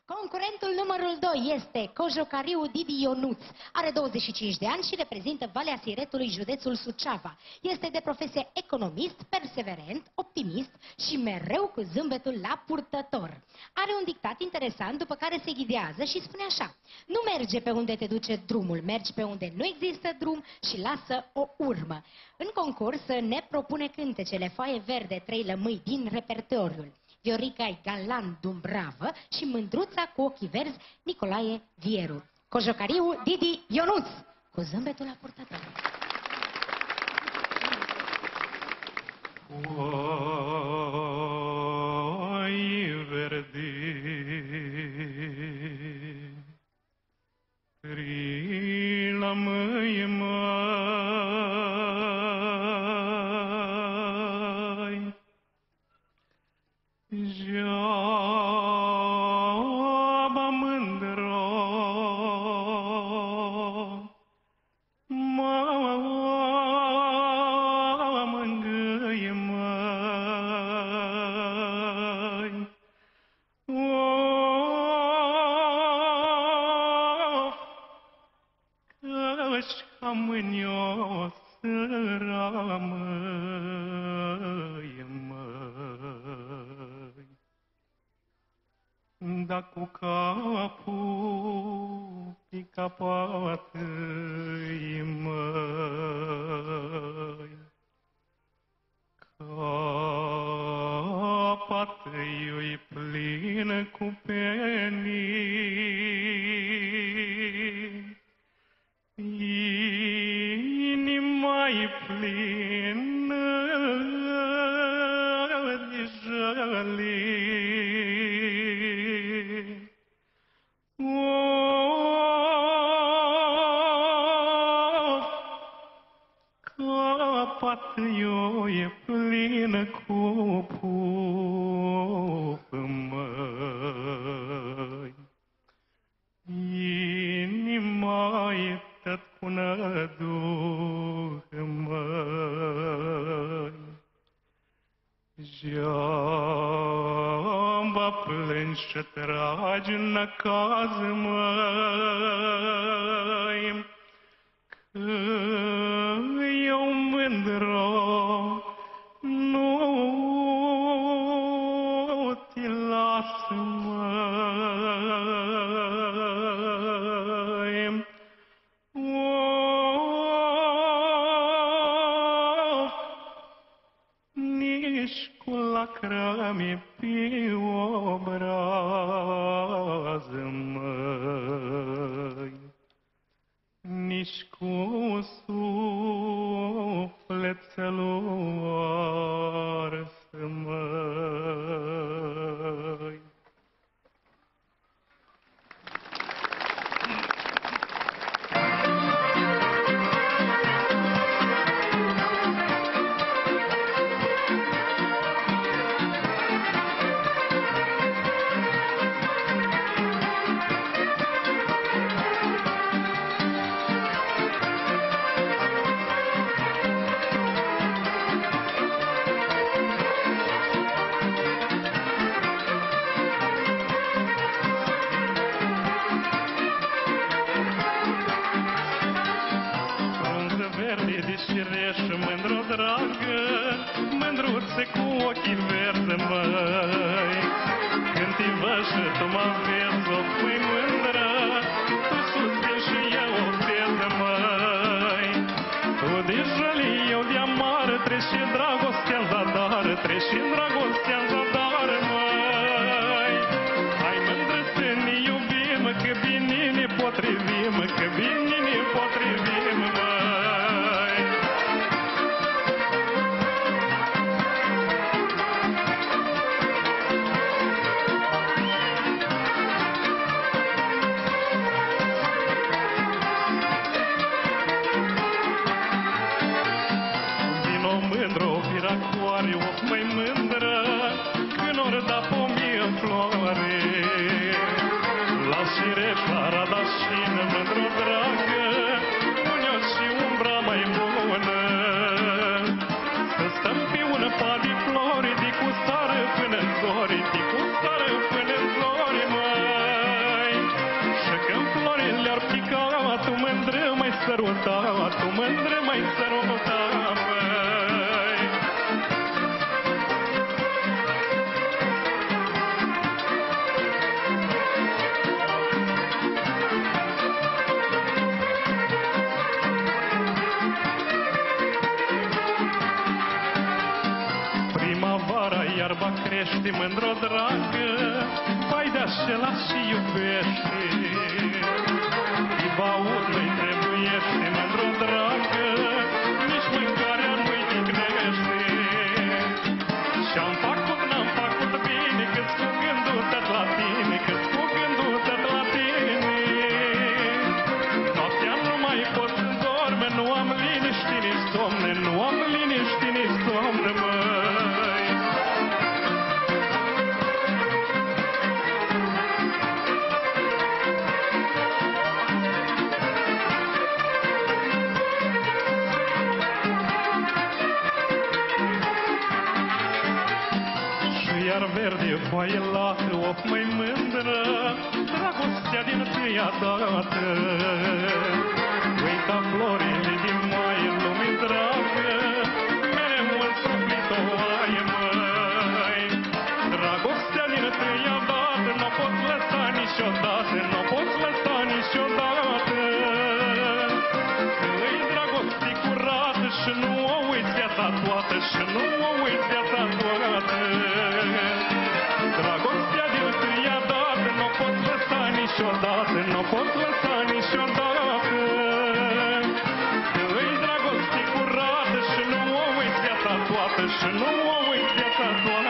Concurentul numărul 2 este Cojocariu Didi Ionuț. Are 25 de ani și reprezintă Valea Siretului, județul Suceava. Este de profesie economist, perseverent, optimist și mereu cu zâmbetul la purtător. Are un dictat interesant după care se ghidează și spune așa: nu merge pe unde te duce drumul, mergi pe unde nu există drum și lasă o urmă. În concurs ne propune cântecele Foaie verde, 3 lămâi din repertoriul Viorica Galan Dumbravă și Mândruța cu ochii verzi Nicolae Vieru. Cojocariu Didi Ionuț, cu zâmbetul la purtător. Foaie verde, 3 lămâi mai, Geaba mândră, mângâie mai, că-și mânios rămâie mai. Da cu capul pica poate-i măi, capată-i plină cu penii, inima-i plină de jălii. Capată-i e plină cu pupă, măi, inima-i tot cu năducă, măi, Geaba plângi și tragi în năcaz, măi, că eu mândră nu te las, măi. Nici cu lacrimi pe obraz, măi, nici cu sufletelul ars, măi. Mândru dragă, mândruță cu ochii verzi, măi, când te văd și tu mă vezi, o pui mândră, tu suspini și eu o pierd, măi. Tu de jăli, eu de amară, treci și dragostea în zadar, treci și dragostea în zadar, măi. Hai mândră să ne iubim, că bine ne potrivim, că bine ne potrivim, măi. Piracoare, of mai mândră, când ori da pomii în floare, la șireș, la Radașin, mândră porțica, tu mândră mai săruta, tu mândră mai săruta, băi. Primăvara, iarba crește, mândră dragă, vai de-așela și iubește. Ibaut nu-i trebuiește, mândră dragă, nici mâncarea nu-i dignește. Și-am făcut, n-am făcut bine, că-ți cu gândul tot la tine, că-ți cu gândul tot la tine. Noaptea nu mai pot să dorme, nu am liniște nici somne, nu am liniște nici somne, măi. Iar verde, foaie lată, of mai mândră, dragostea din tâia dată. Ui ca florile din mai, lume dragă, mereu înțoplit o oaie, măi. Dragostea din tâia dată, n-o poți lăsa niciodată, n-o poți lăsa niciodată. Îi dragoste curată și nu o uiți viața toată, și nu o uiți viața toată. Dragostea din tâia dată, n-o poți lăsa niciodată, n-o poți lăsa niciodată. Îi dragoste curată și nu o uiți viața toată, și nu o uiți viața toată.